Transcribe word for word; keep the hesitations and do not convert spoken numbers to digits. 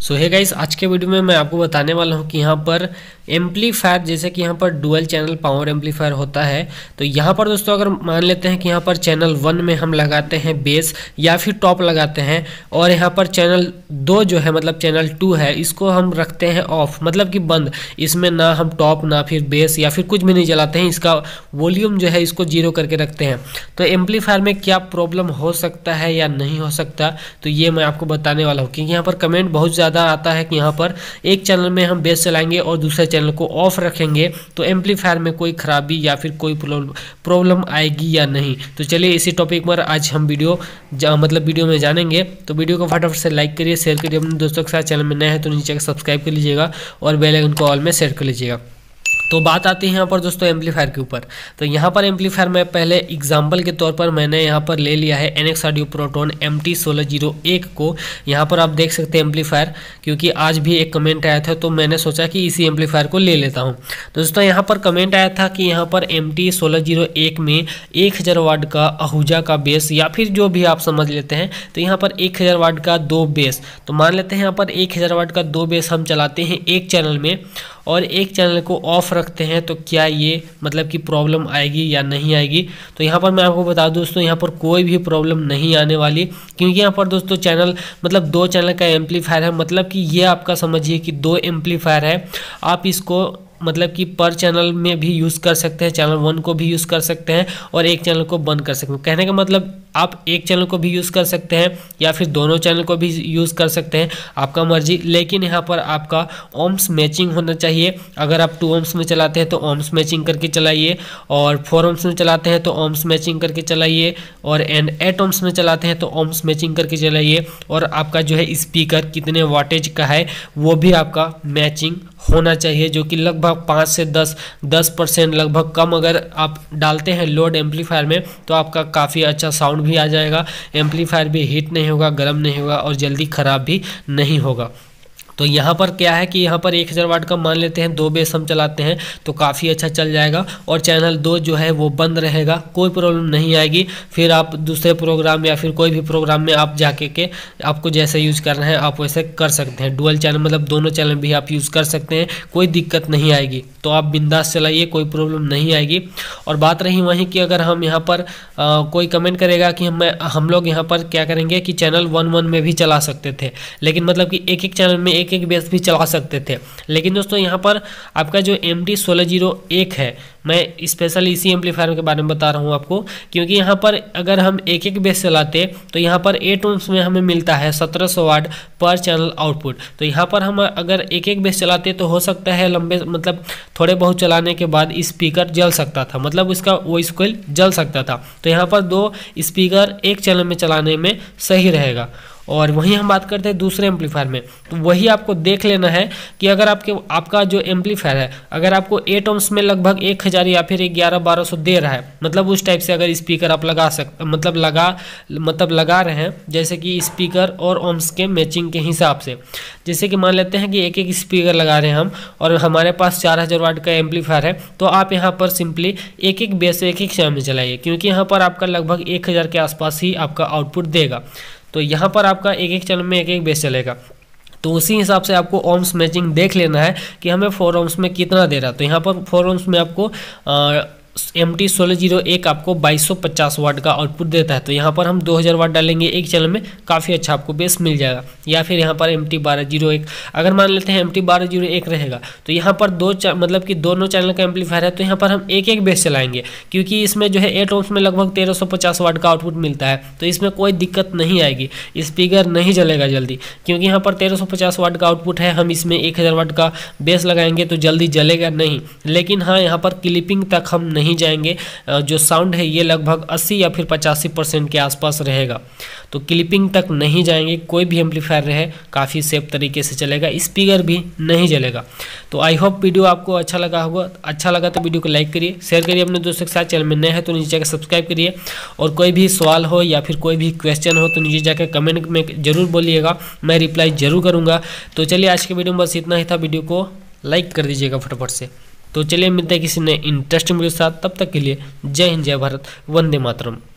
सो है गाइस, आज के वीडियो में मैं आपको बताने वाला हूं कि यहाँ पर एम्पलीफायर, जैसे कि यहाँ पर डुअल चैनल पावर एम्पलीफायर होता है। तो यहाँ पर दोस्तों अगर मान लेते हैं कि यहाँ पर चैनल वन में हम लगाते हैं बेस या फिर टॉप लगाते हैं, और यहाँ पर चैनल दो जो है मतलब चैनल टू है, इसको हम रखते हैं ऑफ, मतलब कि बंद। इसमें ना हम टॉप ना फिर बेस या फिर कुछ भी नहीं चलाते हैं, इसका वॉल्यूम जो है इसको जीरो करके रखते हैं। तो एम्पलीफायर में क्या प्रॉब्लम हो सकता है या नहीं हो सकता, तो ये मैं आपको बताने वाला हूँ। क्योंकि यहाँ पर कमेंट बहुत ज़्यादा आता है कि यहाँ पर एक चैनल में हम बेस चलाएंगे और दूसरे चैनल को ऑफ रखेंगे तो एम्पलीफायर में कोई खराबी या फिर कोई प्रॉब्लम आएगी या नहीं। तो चलिए इसी टॉपिक पर आज हम वीडियो मतलब वीडियो में जानेंगे। तो वीडियो को फटाफट से लाइक करिए, शेयर करिए अपने दोस्तों के साथ। चैनल में नए हैं तो नीचे सब्सक्राइब कर लीजिएगा और बेल आइकन को ऑल में सेट कर लीजिएगा। तो बात आती है यहाँ पर दोस्तों एम्पलीफायर के ऊपर। तो यहाँ पर एम्पलीफायर में पहले एग्जाम्पल के तौर पर मैंने यहाँ पर ले लिया है NX audio Proton M T सोलह जीरो एक को। यहाँ पर आप देख सकते हैं एम्पलीफायर, क्योंकि आज भी एक कमेंट आया था तो मैंने सोचा कि इसी एम्पलीफायर को ले लेता हूँ। तो दोस्तों यहाँ पर कमेंट आया था कि यहाँ पर एम टी सोलह जीरो एक में एक हज़ार वाट का आहूजा का बेस या फिर जो भी आप समझ लेते हैं, तो यहाँ पर एक हज़ार वाट का दो बेस। तो मान लेते हैं यहाँ पर एक हज़ार वाट का दो बेस हम चलाते हैं एक चैनल में और एक चैनल को ऑफ रखते हैं, तो क्या ये मतलब कि प्रॉब्लम आएगी या नहीं आएगी। तो यहाँ पर मैं आपको बता दूं दोस्तों, यहाँ पर कोई भी प्रॉब्लम नहीं आने वाली। क्योंकि यहाँ पर दोस्तों चैनल मतलब दो चैनल का एम्पलीफायर है, मतलब कि ये आपका समझिए कि दो एम्पलीफायर है। आप इसको मतलब कि पर चैनल में भी यूज़ कर सकते हैं, चैनल वन को भी यूज़ कर सकते हैं और एक चैनल को बंद कर सकते हैं। कहने का मतलब आप एक चैनल को भी यूज़ कर सकते हैं या फिर दोनों चैनल को भी यूज़ कर सकते हैं, आपका मर्जी। लेकिन यहाँ पर आपका ओम्स मैचिंग होना चाहिए। अगर आप टू ओम्स में चलाते हैं तो ओम्स मैचिंग करके चलाइए, और फोर ओम्स में चलाते हैं तो ओम्स मैचिंग करके चलाइए, और एंड एट ओम्स में चलाते हैं तो ओम्स मैचिंग करके चलाइए। और आपका जो है स्पीकर कितने वाटेज का है वो भी आपका मैचिंग होना चाहिए, जो कि लगभग पाँच से दस दस परसेंट लगभग कम अगर आप डालते हैं लोड एम्पलीफायर में तो आपका काफ़ी अच्छा साउंड भी आ जाएगा। एम्पलीफायर भी हीट नहीं होगा, गर्म नहीं होगा और जल्दी ख़राब भी नहीं होगा। तो यहाँ पर क्या है कि यहाँ पर एक हज़ार वाट का मान लेते हैं दो बेस हम चलाते हैं तो काफ़ी अच्छा चल जाएगा, और चैनल दो जो है वो बंद रहेगा, कोई प्रॉब्लम नहीं आएगी। फिर आप दूसरे प्रोग्राम या फिर कोई भी प्रोग्राम में आप जाके के आपको जैसे यूज़ करना है आप वैसे कर सकते हैं। डुअल चैनल मतलब दोनों चैनल भी आप यूज़ कर सकते हैं, कोई दिक्कत नहीं आएगी। तो आप बिंदास चलाइए, कोई प्रॉब्लम नहीं आएगी। और बात रही वहीं कि अगर हम यहाँ पर आ, कोई कमेंट करेगा कि हम हम लोग यहाँ पर क्या करेंगे कि चैनल वन वन में भी चला सकते थे, लेकिन मतलब कि एक एक चैनल में एक एक बेस भी चला सकते थे। लेकिन दोस्तों यहाँ पर आपका जो एम टी सोलह जीरो एक है, मैं स्पेशली इसी एम्पलीफायर के बारे में बता रहा हूँ आपको। क्योंकि यहाँ पर अगर हम एक एक बेस चलाते तो यहाँ पर एट ओम्स में हमें मिलता है सत्रह सौ वाट पर चैनल आउटपुट। तो यहाँ पर हम अगर एक एक बेस चलाते तो हो सकता है लंबे मतलब थोड़े बहुत चलाने के बाद स्पीकर जल सकता था, मतलब उसका वॉइस कॉइल जल सकता था। तो यहाँ पर दो स्पीकर एक चैनल में चलाने में सही रहेगा। और वहीं हम बात करते हैं दूसरे एम्पलीफायर में, तो वही आपको देख लेना है कि अगर आपके आपका जो एम्पलीफायर है अगर आपको एट ओम्स में लगभग एक हज़ार या फिर ग्यारह बारह सौ दे रहा है, मतलब उस टाइप से अगर स्पीकर आप लगा सकते मतलब लगा मतलब लगा रहे हैं, जैसे कि स्पीकर और ओम्स के मैचिंग के हिसाब से। जैसे कि मान लेते हैं कि एक एक स्पीकर लगा रहे हैं हम और हमारे पास चार हज़ार वाट का एम्पलीफायर है, तो आप यहाँ पर सिंपली एक एक बेस एक एक चैनल में चलाइए, क्योंकि यहाँ पर आपका लगभग एक हज़ार के आसपास ही आपका आउटपुट देगा। तो यहाँ पर आपका एक एक चैनल में एक एक बेस चलेगा। तो उसी हिसाब से आपको ओम्स मैचिंग देख लेना है कि हमें फोर ओम्स में कितना दे रहा है। तो यहाँ पर फोर ओम्स में आपको आ, एम टी सोलह जीरो एक आपको बाईस सौ पचास वाट का आउटपुट देता है। तो यहाँ पर हम दो हज़ार वाट डालेंगे एक चैनल में, काफ़ी अच्छा आपको बेस मिल जाएगा। या फिर यहाँ पर एम टी बारह जीरो एक अगर मान लेते हैं एम टी बारह जीरो एक रहेगा, तो यहाँ पर दो मतलब कि दोनों चैनल का एम्पलीफायर है, तो यहाँ पर हम एक एक बेस चलाएंगे। क्योंकि इसमें जो है एट ओम्स में लगभग तेरह सौ पचास वाट का आउटपुट मिलता है, तो इसमें कोई दिक्कत नहीं आएगी, स्पीकर नहीं जलेगा जल्दी। क्योंकि यहाँ पर तेरह सौ पचास वाट का आउटपुट है, हम इसमें एक हज़ार वाट का बेस लगाएंगे तो जल्दी जलेगा नहीं। लेकिन हाँ, यहाँ पर क्लिपिंग तक हम नहीं जाएंगे, जो साउंड है ये लगभग अस्सी या फिर पचासी परसेंट के आसपास रहेगा। तो क्लिपिंग तक नहीं जाएंगे, कोई भी एम्पलीफायर रहे काफ़ी सेफ तरीके से चलेगा, स्पीकर भी नहीं जलेगा। तो आई होप वीडियो आपको अच्छा लगा होगा। अच्छा लगा तो वीडियो को लाइक करिए, शेयर करिए अपने दोस्तों के साथ। चैनल में नए हैं तो नीचे जाकर सब्सक्राइब करिए, और कोई भी सवाल हो या फिर कोई भी क्वेश्चन हो तो नीचे जाकर कमेंट में जरूर बोलिएगा, मैं रिप्लाई जरूर करूँगा। तो चलिए आज के वीडियो में बस इतना ही था, वीडियो को लाइक कर दीजिएगा फटाफट से। तो चलिए मिलते हैं किसी ने इंटरेस्टिंग वीडियो के साथ, तब तक के लिए जय हिंद, जय भारत, वंदे मातरम।